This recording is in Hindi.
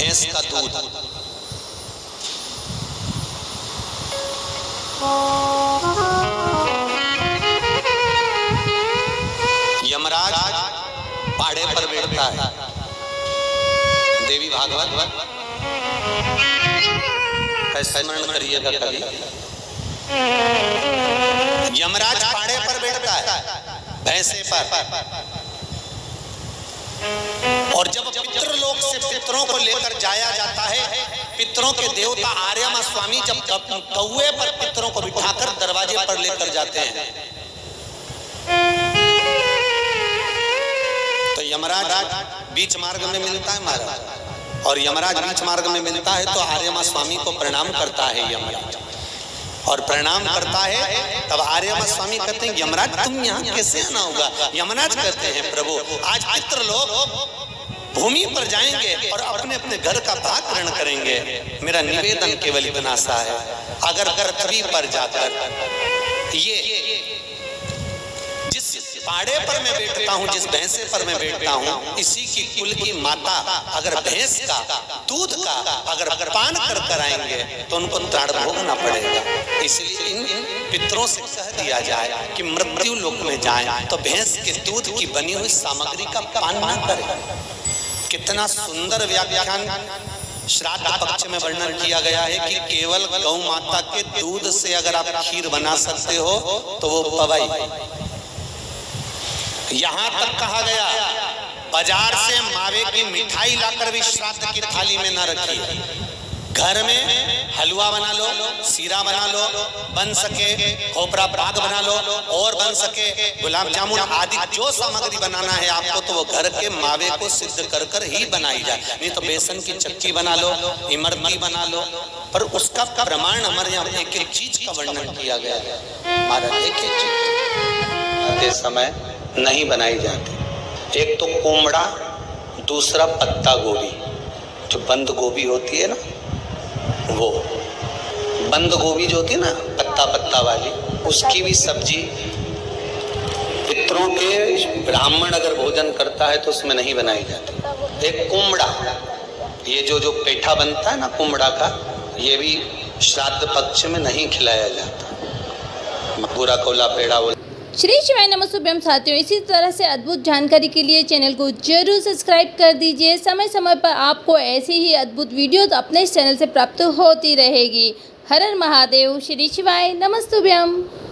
भैंस का दूध। यमराज पाड़े पर बैठता है। देवी भागवत का स्मरण करिएगा कभी। यमराज पाड़े पर बैठता है, भैंसे पर। और जब पितृलोक से पितरों को लेकर जाया जाता है, पितरों के देवता आर्यमा स्वामी जब कौए पर पितरों को बिठाकर दरवाजे पर लेकर जाते हैं, तो यमराज बीच मार्ग में मिलता है महाराज। और यमराज बीच मार्ग में मिलता है तो आर्यमा स्वामी को प्रणाम करता है यमराज। और प्रणाम करता है तब आर्यमा स्वामी कहते हैं, यमराज तुम यहाँ कैसे आना होगा? यमराज कहते हैं, प्रभु आज पितृलोक भूमि पर जाएंगे और अपने अपने घर का भाग ग्रहण करेंगे। मेरा निवेदन केवल इतना सा है, अगर पृथ्वी पर जाकर ये जिस पाड़े पर मैं बैठता हूँ, जिस भैंसे पर मैं बैठता हूँ, इसी की कुल की माता अगर भैंस का दूध का अगर पान कर आएंगे तो उनको त्राण भोगना पड़ेगा। इसलिए इन पितरों से कह दिया जाए कि मृत्यु लोक में जाएं तो भैंस के दूध की बनी हुई सामग्री का पान न करें। कितना सुंदर व्याख्यान श्राद्ध पक्ष में वर्णन किया गया है कि केवल गौ माता के दूध से अगर आप खीर बना सकते हो तो वो पवई। यहाँ तक कहा गया बाजार से मावे की मिठाई लाकर भी श्राद्ध की थाली में न रखिए। घर में हलवा बना लो, सीरा बना लो, बन सके खोपरा पाक बना लो, और बन सके गुलाब जामुन आदि जो सामग्री बनाना है आपको, तो वो घर के मावे को सिद्ध कर कर ही बनाई जाए। नहीं तो बेसन की चक्की बना लो, इमरती बना लो, पर उसका प्रमाण हमारे यहाँ एक एक चीज का वर्णन किया गया है। महाराज एक एक चीज समय नहीं बनाई जाती। एक तो कोमड़ा, दूसरा पत्ता गोभी, जो बंद गोभी होती है ना, वो बंद गोभी जो होती है ना पत्ता पत्ता वाली, उसकी भी सब्जी पितरों के ब्राह्मण अगर भोजन करता है तो उसमें नहीं बनाई जाती। एक कुमड़ा, ये जो पेठा बनता है ना कुमड़ा का, ये भी श्राद्ध पक्ष में नहीं खिलाया जाता। पूरा कोला पेड़ा वो। श्री शिवाय नमस्तुभ्यम साथियों, इसी तरह से अद्भुत जानकारी के लिए चैनल को जरूर सब्सक्राइब कर दीजिए। समय समय पर आपको ऐसी ही अद्भुत वीडियोस अपने इस चैनल से प्राप्त होती रहेगी। हर हर महादेव। श्री शिवाय नमस्तुभ्यम।